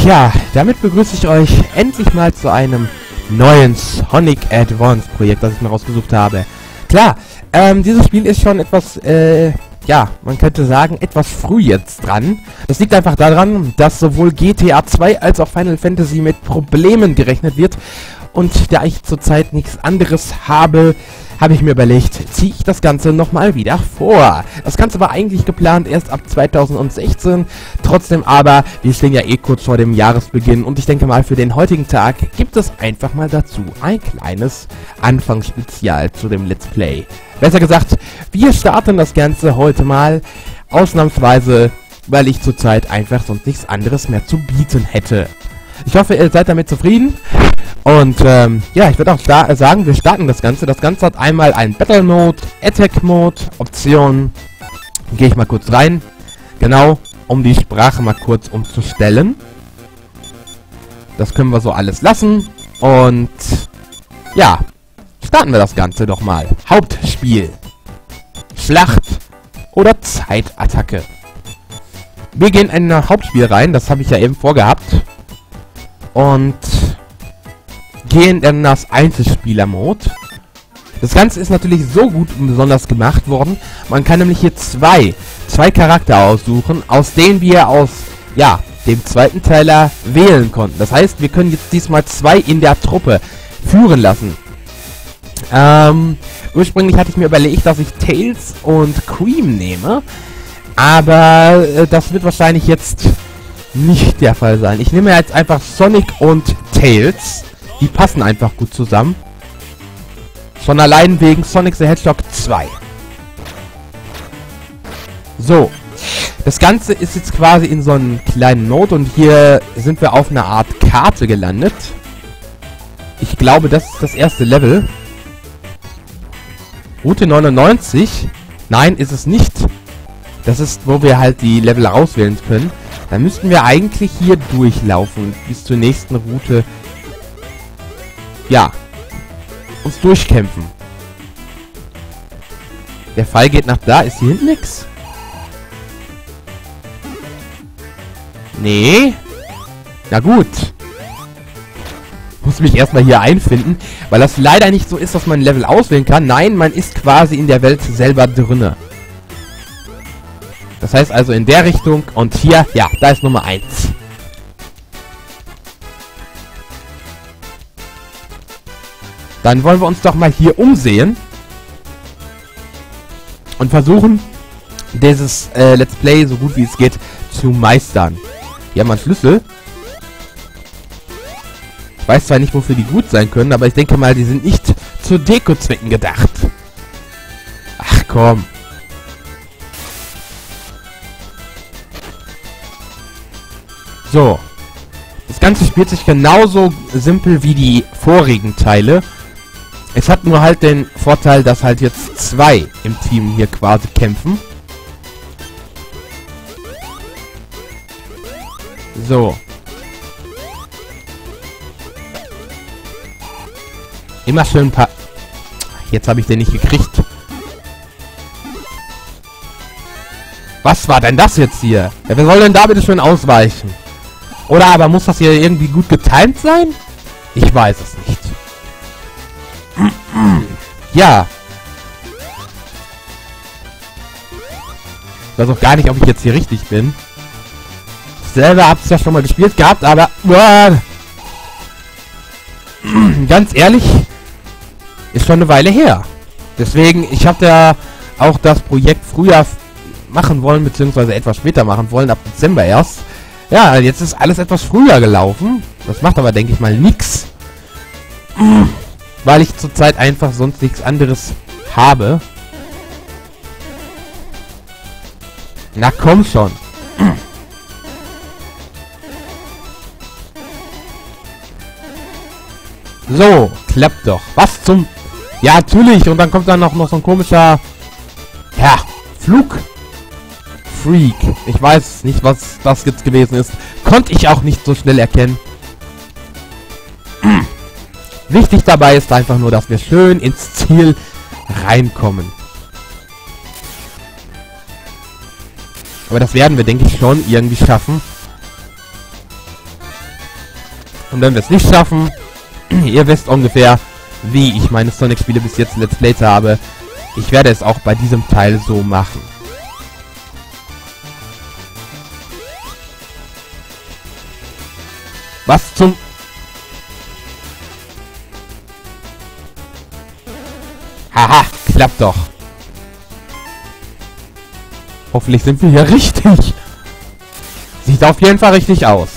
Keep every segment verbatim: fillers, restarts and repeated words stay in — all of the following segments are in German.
Tja, damit begrüße ich euch endlich mal zu einem neuen Sonic Advance Projekt, das ich mir rausgesucht habe. Klar, ähm, dieses Spiel ist schon etwas, äh, ja, man könnte sagen, etwas früh jetzt dran. Das liegt einfach daran, dass sowohl G T A zwei als auch Final Fantasy mit Problemen gerechnet wird. Und da ich zurzeit nichts anderes habe, habe ich mir überlegt, ziehe ich das Ganze nochmal wieder vor. Das Ganze war eigentlich geplant erst ab zweitausendsechzehn. Trotzdem aber, wir stehen ja eh kurz vor dem Jahresbeginn. Und ich denke mal, für den heutigen Tag gibt es einfach mal dazu ein kleines Anfangsspezial zu dem Let's Play. Besser gesagt, wir starten das Ganze heute mal ausnahmsweise, weil ich zurzeit einfach sonst nichts anderes mehr zu bieten hätte. Ich hoffe, ihr seid damit zufrieden. Und ähm, ja, ich würde auch sagen, wir starten das Ganze. Das Ganze hat einmal einen Battle Mode, Attack Mode, Optionen. Gehe ich mal kurz rein. Genau, um die Sprache mal kurz umzustellen. Das können wir so alles lassen. Und ja, starten wir das Ganze doch mal. Hauptspiel. Schlacht oder Zeitattacke. Wir gehen in ein Hauptspiel rein, das habe ich ja eben vorgehabt. Und gehen in das Einzelspieler-Mode. Das Ganze ist natürlich so gut und besonders gemacht worden. Man kann nämlich hier zwei, zwei Charakter aussuchen, aus denen wir aus, ja, dem zweiten Teiler wählen konnten. Das heißt, wir können jetzt diesmal zwei in der Truppe führen lassen. Ähm, ursprünglich hatte ich mir überlegt, dass ich Tails und Cream nehme. Aber äh, das wird wahrscheinlich jetzt nicht der Fall sein. Ich nehme jetzt einfach Sonic und Tails. Die passen einfach gut zusammen. Schon allein wegen Sonic the Hedgehog zwei. So. Das Ganze ist jetzt quasi in so einem kleinen Mode und hier sind wir auf einer Art Karte gelandet. Ich glaube, das ist das erste Level. Route neunundneunzig. Nein, ist es nicht. Das ist, wo wir halt die Level auswählen können. Dann müssten wir eigentlich hier durchlaufen bis zur nächsten Route. Ja, uns durchkämpfen. Der Pfeil geht nach da. Ist hier hinten nix? Nee. Na gut. Muss mich erstmal hier einfinden, weil das leider nicht so ist, dass man ein Level auswählen kann. Nein, man ist quasi in der Welt selber drinne. Das heißt also in der Richtung und hier, ja, da ist Nummer eins. Dann wollen wir uns doch mal hier umsehen und versuchen, dieses äh, Let's Play so gut wie es geht zu meistern. Hier haben wir einen Schlüssel. Ich weiß zwar nicht, wofür die gut sein können, aber ich denke mal, die sind nicht zu Deko-Zwecken gedacht. Ach komm. So. Das Ganze spielt sich genauso simpel wie die vorigen Teile. Es hat nur halt den Vorteil, dass halt jetzt zwei im Team hier quasi kämpfen. So. Immer schön ein paar... Jetzt habe ich den nicht gekriegt. Was war denn das jetzt hier? Ja, wer soll denn da bitte schön ausweichen? Oder aber muss das hier irgendwie gut getimt sein? Ich weiß es nicht. Ja. Ich weiß auch gar nicht, ob ich jetzt hier richtig bin. Ich selber habe es ja schon mal gespielt gehabt, aber... Uh, ganz ehrlich, ist schon eine Weile her. Deswegen, ich habe ja auch das Projekt früher machen wollen, beziehungsweise etwas später machen wollen, ab Dezember erst. Ja, jetzt ist alles etwas früher gelaufen. Das macht aber, denke ich mal, nix. Weil ich zurzeit einfach sonst nichts anderes habe. Na komm schon. So, klappt doch. Was zum... Ja, natürlich. Und dann kommt dann noch, noch so ein komischer... Ja, Flug... Freak. Ich weiß nicht, was das jetzt gewesen ist. Konnte ich auch nicht so schnell erkennen. Wichtig dabei ist einfach nur, dass wir schön ins Ziel reinkommen. Aber das werden wir, denke ich, schon irgendwie schaffen. Und wenn wir es nicht schaffen, ihr wisst ungefähr, wie ich meine Sonic-Spiele bis jetzt Let's Plays habe. Ich werde es auch bei diesem Teil so machen. Was zum... Haha, klappt doch. Hoffentlich sind wir hier richtig. Sieht auf jeden Fall richtig aus.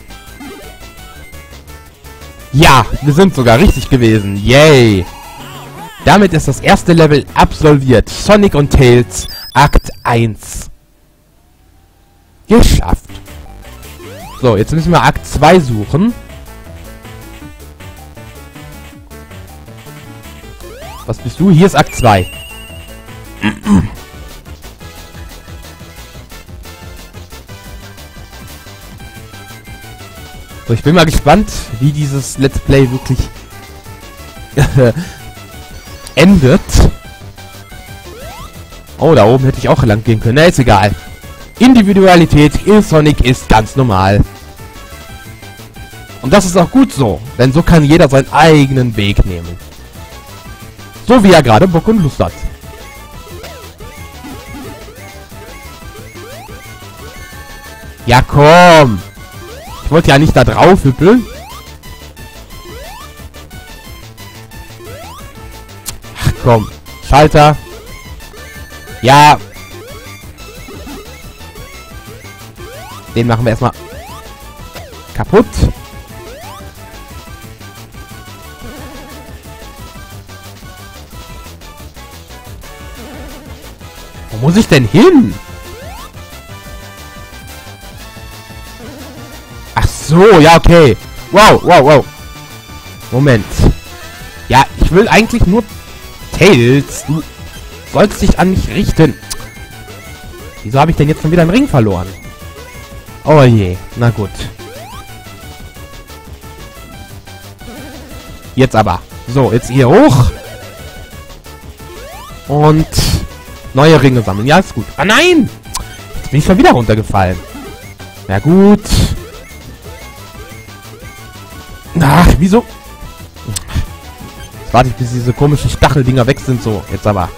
Ja, wir sind sogar richtig gewesen. Yay. Damit ist das erste Level absolviert. Sonic und Tails Akt eins. Geschafft. So, jetzt müssen wir Akt zwei suchen. Was bist du? Hier ist Akt zwei. So, ich bin mal gespannt, wie dieses Let's Play wirklich endet. Oh, da oben hätte ich auch lang gehen können. Na, ist egal. Individualität in Sonic ist ganz normal. Und das ist auch gut so, denn so kann jeder seinen eigenen Weg nehmen. So wie er gerade Bock und Lust hat. Ja, komm! Ich wollte ja nicht da drauf hüppeln. Ach komm. Schalter. Ja. Den machen wir erstmal kaputt. Wo muss ich denn hin? Ach so, ja, okay. Wow, wow, wow. Moment. Ja, ich will eigentlich nur Tails. Du sollst dich an mich richten. Wieso habe ich denn jetzt schon wieder einen Ring verloren? Oh je, na gut. Jetzt aber. So, jetzt hier hoch. Und neue Ringe sammeln. Ja, ist gut. Ah, nein! Jetzt bin ich schon wieder runtergefallen. Na gut. Ach, wieso? Jetzt warte ich, bis diese komischen Stacheldinger weg sind. So, jetzt aber.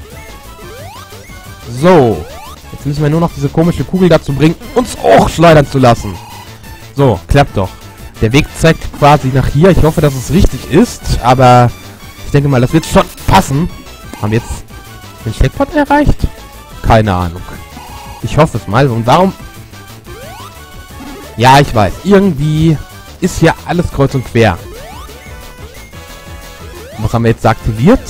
So. Jetzt müssen wir nur noch diese komische Kugel dazu bringen, uns hochschleudern zu lassen. So, klappt doch. Der Weg zeigt quasi nach hier. Ich hoffe, dass es richtig ist. Aber ich denke mal, das wird schon passen. Haben wir jetzt den Checkpoint erreicht? Keine Ahnung. Ich hoffe es mal. Und warum... Ja, ich weiß. Irgendwie ist hier alles kreuz und quer. Was haben wir jetzt aktiviert?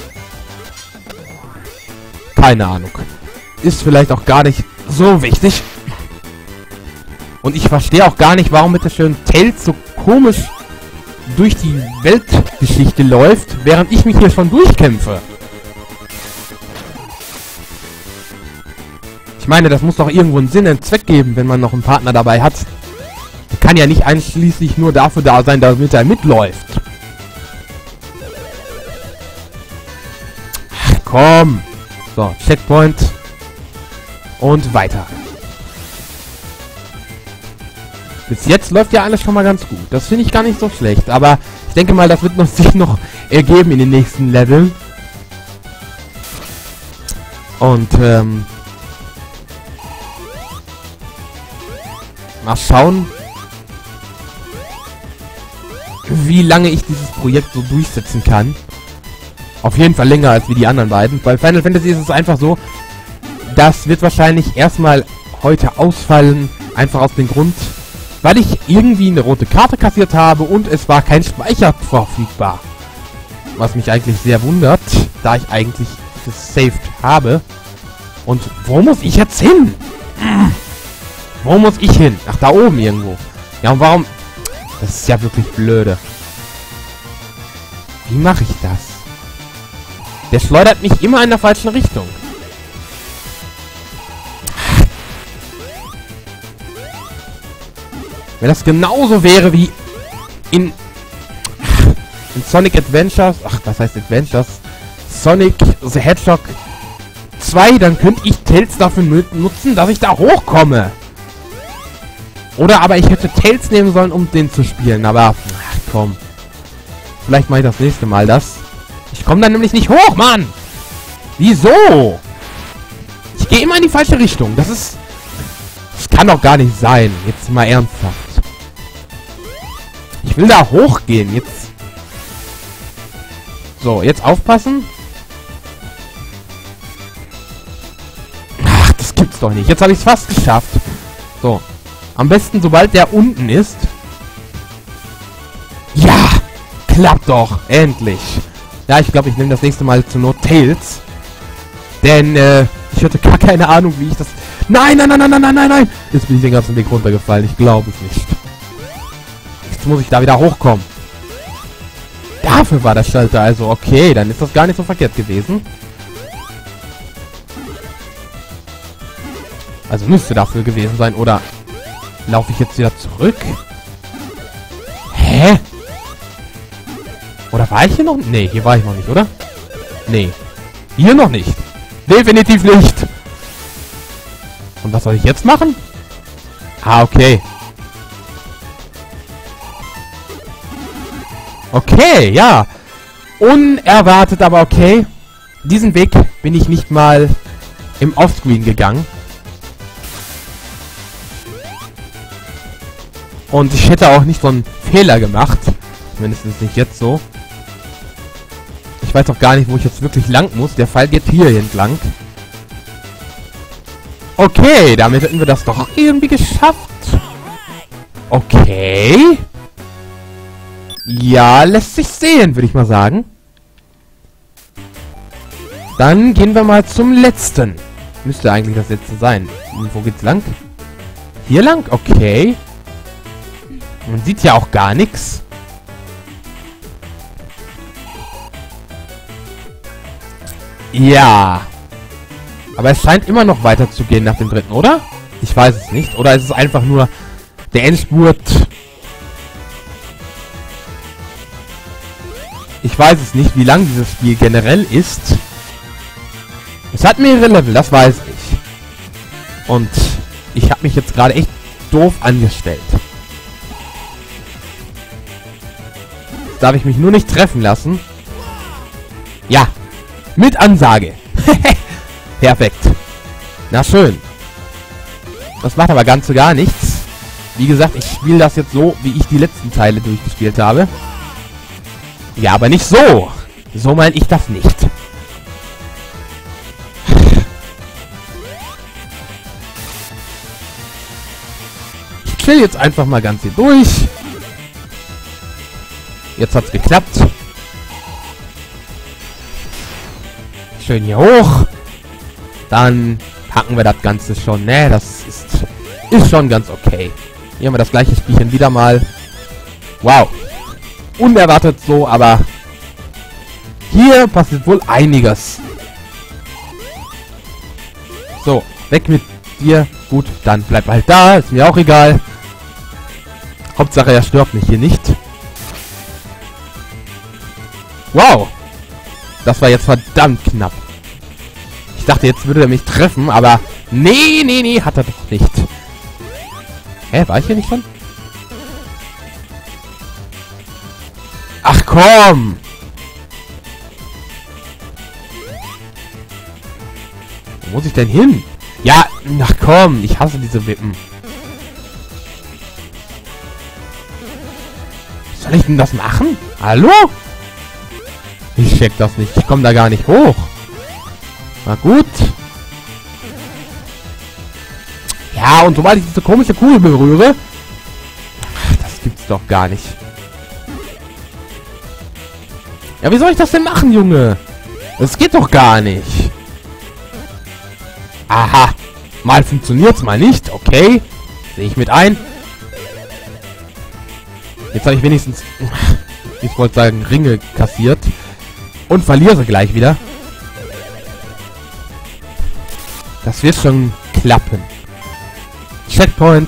Keine Ahnung. Ist vielleicht auch gar nicht so wichtig. Und ich verstehe auch gar nicht, warum mit der schönen Tails so komisch durch die Weltgeschichte läuft, während ich mich hier schon durchkämpfe. Ich meine, das muss doch irgendwo einen Sinn, einen Zweck geben, wenn man noch einen Partner dabei hat. Der kann ja nicht einschließlich nur dafür da sein, damit er mitläuft. Ach, komm. So, Checkpoint. Und weiter. Bis jetzt läuft ja alles schon mal ganz gut. Das finde ich gar nicht so schlecht. Aber ich denke mal, das wird noch, sich noch ergeben in den nächsten Leveln. Und, ähm... mal schauen, wie lange ich dieses Projekt so durchsetzen kann. Auf jeden Fall länger als wie die anderen beiden. Bei Final Fantasy ist es einfach so, das wird wahrscheinlich erstmal heute ausfallen, einfach aus dem Grund, weil ich irgendwie eine rote Karte kassiert habe und es war kein Speicher verfügbar. Was mich eigentlich sehr wundert, da ich eigentlich gesaved habe. Und wo muss ich jetzt hin? Wo muss ich hin? Ach, da oben irgendwo. Ja, und warum? Das ist ja wirklich blöde. Wie mache ich das? Der schleudert mich immer in der falschen Richtung. Wenn das genauso wäre wie in, in Sonic Adventures, ach, was heißt Adventures? Sonic the Hedgehog zwei, dann könnte ich Tails dafür nutzen, dass ich da hochkomme. Oder aber ich hätte Tails nehmen sollen, um den zu spielen. Aber, ach komm. Vielleicht mache ich das nächste Mal das. Ich komme da nämlich nicht hoch, Mann! Wieso? Ich gehe immer in die falsche Richtung. Das ist... Das kann doch gar nicht sein. Jetzt mal ernsthaft. Ich will da hochgehen. Jetzt... So, jetzt aufpassen. Ach, das gibt's doch nicht. Jetzt habe ich es fast geschafft. So. Am besten, sobald der unten ist. Ja! Klappt doch. Endlich. Ja, ich glaube, ich nehme das nächste Mal zur Not Tails. Denn, äh, ich hatte gar keine Ahnung, wie ich das... Nein, nein, nein, nein, nein, nein, nein, nein! Jetzt bin ich den ganzen Weg runtergefallen. Ich glaube es nicht. Jetzt muss ich da wieder hochkommen. Dafür war der Schalter also. Okay, dann ist das gar nicht so verkehrt gewesen. Also müsste dafür gewesen sein, oder... Laufe ich jetzt wieder zurück? Hä? Oder war ich hier noch? Nee, hier war ich noch nicht, oder? Nee. Hier noch nicht. Definitiv nicht. Und was soll ich jetzt machen? Ah, okay. Okay, ja. Unerwartet, aber okay. Diesen Weg bin ich nicht mal im Offscreen gegangen. Und ich hätte auch nicht so einen Fehler gemacht. Zumindest nicht jetzt so. Ich weiß auch gar nicht, wo ich jetzt wirklich lang muss. Der Pfeil geht hier entlang. Okay, damit hätten wir das doch irgendwie geschafft. Okay. Ja, lässt sich sehen, würde ich mal sagen. Dann gehen wir mal zum letzten. Müsste eigentlich das letzte sein. Und wo geht's lang? Hier lang? Okay. Man sieht ja auch gar nichts. Ja. Aber es scheint immer noch weiter zu gehen nach dem dritten, oder? Ich weiß es nicht. Oder ist es einfach nur der Endspurt? Ich weiß es nicht, wie lang dieses Spiel generell ist. Es hat mehrere Level, das weiß ich. Und ich habe mich jetzt gerade echt doof angestellt. Jetzt darf ich mich nur nicht treffen lassen. Ja, mit Ansage. Perfekt. Na schön. Das macht aber ganz so gar nichts. Wie gesagt, ich spiele das jetzt so, wie ich die letzten Teile durchgespielt habe. Ja, aber nicht so. So meine ich das nicht. Ich chill jetzt einfach mal ganz hier durch. Jetzt hat's geklappt. Schön hier hoch. Dann packen wir das Ganze schon. Ne, das ist, ist schon ganz okay. Hier haben wir das gleiche Spielchen wieder mal. Wow. Unerwartet so, aber hier passiert wohl einiges. So, weg mit dir. Gut, dann bleib halt da. Ist mir auch egal. Hauptsache, er stört mich hier nicht. Wow. Das war jetzt verdammt knapp. Ich dachte, jetzt würde er mich treffen, aber nee, nee, nee, hat er doch nicht. Hä, war ich hier nicht schon? Ach komm! Wo muss ich denn hin? Ja, ach komm, ich hasse diese Wippen. Soll ich denn das machen? Hallo? Ich check das nicht, ich komme da gar nicht hoch. Na gut. Ja, und sobald ich diese komische Kugel berühre... Ach, das gibt's doch gar nicht. Ja, wie soll ich das denn machen, Junge? Das geht doch gar nicht. Aha. Mal funktioniert's, mal nicht. Okay. Sehe ich mit ein. Jetzt habe ich wenigstens... Ich wollte sagen, Ringe kassiert. Und verliere gleich wieder. Das wird schon klappen. Checkpoint.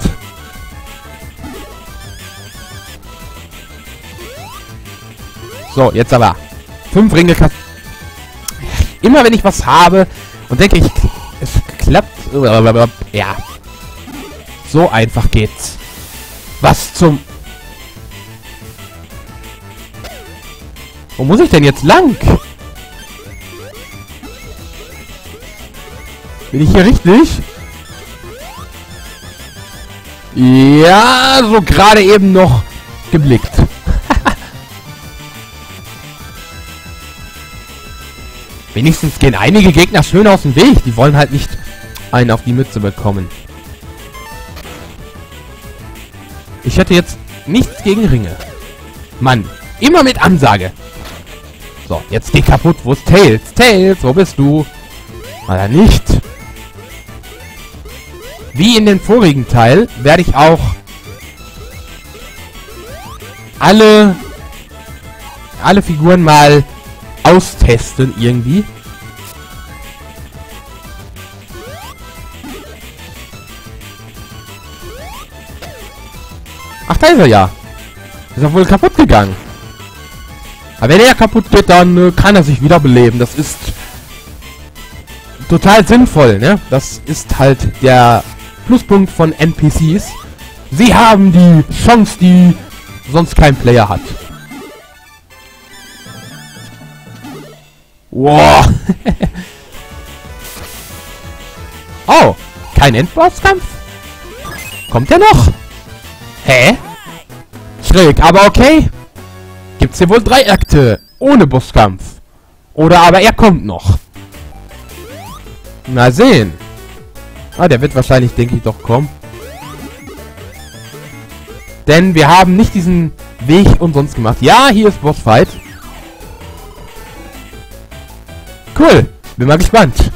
So, jetzt aber. Fünf Ringe kassiert. Immer wenn ich was habe und denke ich, es klappt. Ja. So einfach geht's. Was zum... Wo muss ich denn jetzt lang? Bin ich hier richtig? Ja, so gerade eben noch geblickt. Wenigstens gehen einige Gegner schön aus dem Weg. Die wollen halt nicht einen auf die Mütze bekommen. Ich hätte jetzt nichts gegen Ringe. Mann, immer mit Ansage. So, jetzt geh kaputt. Wo ist Tails? Tails, wo bist du? Oder nicht? Wie in den vorigen Teil werde ich auch alle alle Figuren mal austesten irgendwie. Ach, da ist er ja. Ist er wohl kaputt gegangen. Aber wenn er kaputt geht, dann äh, kann er sich wiederbeleben. Das ist total sinnvoll, ne? Das ist halt der Pluspunkt von N P Cs. Sie haben die Chance, die sonst kein Player hat. Wow. Oh, kein Endbosskampf? Kommt der noch? Hä? Schräg, aber okay. Gibt's hier wohl drei Akte ohne Bosskampf? Oder aber er kommt noch. Mal sehen. Ah, der wird wahrscheinlich, denke ich, doch kommen. Denn wir haben nicht diesen Weg umsonst gemacht. Ja, hier ist Bossfight. Cool. Bin mal gespannt.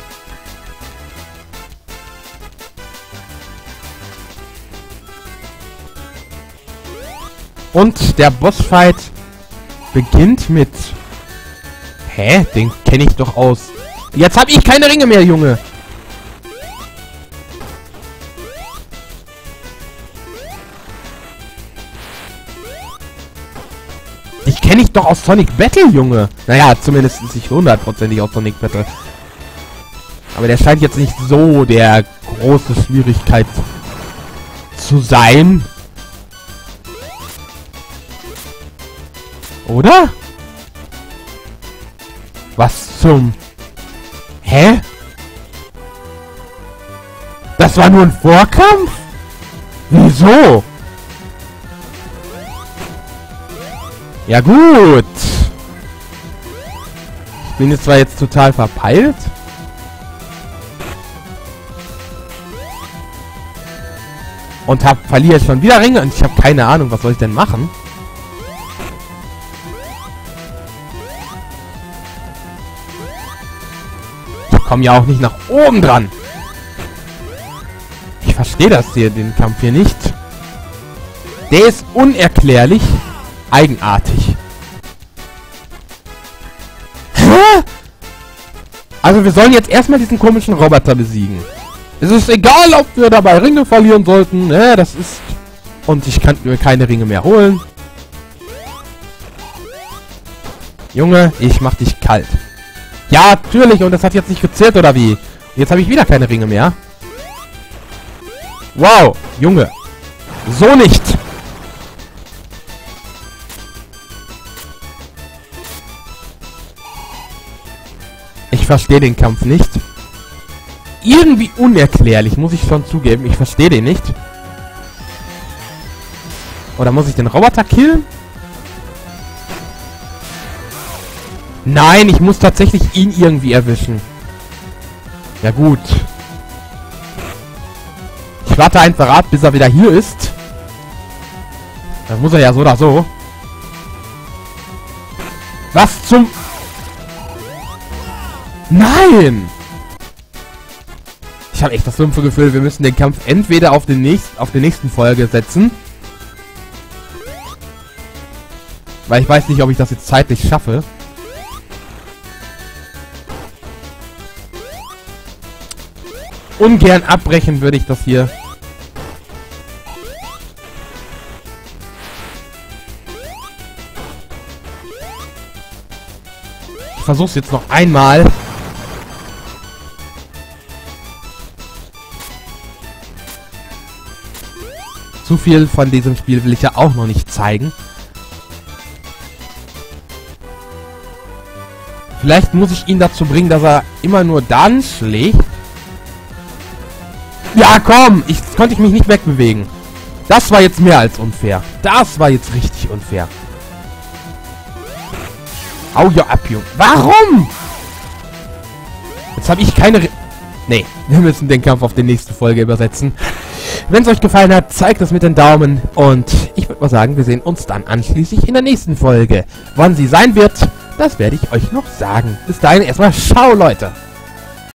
Und der Bossfight beginnt mit... Hä? Den kenne ich doch aus. Jetzt habe ich keine Ringe mehr, Junge. Ich kenne ich doch aus Sonic Battle, Junge. Naja, zumindest nicht hundertprozentig aus Sonic Battle. Aber der scheint jetzt nicht so der große Schwierigkeit zu sein. Oder? Was zum... Hä? Das war nur ein Vorkampf? Wieso? Ja gut. Ich bin jetzt zwar jetzt total verpeilt. Und hab, verliere schon wieder Ringe und ich habe keine Ahnung, was soll ich denn machen? Ich komme ja auch nicht nach oben dran. Ich verstehe das hier, den Kampf hier nicht. Der ist unerklärlich eigenartig. Hä? Also wir sollen jetzt erstmal diesen komischen Roboter besiegen. Es ist egal, ob wir dabei Ringe verlieren sollten. Ne, das ist... Und ich kann mir keine Ringe mehr holen. Junge, ich mach dich kalt. Ja, natürlich. Und das hat jetzt nicht gezählt, oder wie? Jetzt habe ich wieder keine Ringe mehr. Wow, Junge. So nicht. Ich verstehe den Kampf nicht. Irgendwie unerklärlich, muss ich schon zugeben. Ich verstehe den nicht. Oder muss ich den Roboter killen? Nein, ich muss tatsächlich ihn irgendwie erwischen. Ja gut. Ich warte einfach ab, bis er wieder hier ist. Dann muss er ja so oder so. Was zum... Nein! Ich habe echt das dumpfe Gefühl, wir müssen den Kampf entweder auf den nächsten, auf die nächsten Folge setzen. Weil ich weiß nicht, ob ich das jetzt zeitlich schaffe. Ungern abbrechen würde ich das hier. Ich versuch's jetzt noch einmal. zu viel von diesem Spiel will ich ja auch noch nicht zeigen. Vielleicht muss ich ihn dazu bringen, dass er immer nur dann schlägt. Ja, komm! Ich konnte ich mich nicht wegbewegen. Das war jetzt mehr als unfair. Das war jetzt richtig unfair. Hau ja ab, Junge. Warum? Jetzt habe ich keine... Re nee, wir müssen den Kampf auf die nächste Folge übersetzen. Wenn es euch gefallen hat, zeigt es mit den Daumen. Und ich würde mal sagen, wir sehen uns dann anschließend in der nächsten Folge. Wann sie sein wird, das werde ich euch noch sagen. Bis dahin erstmal ciao, Leute.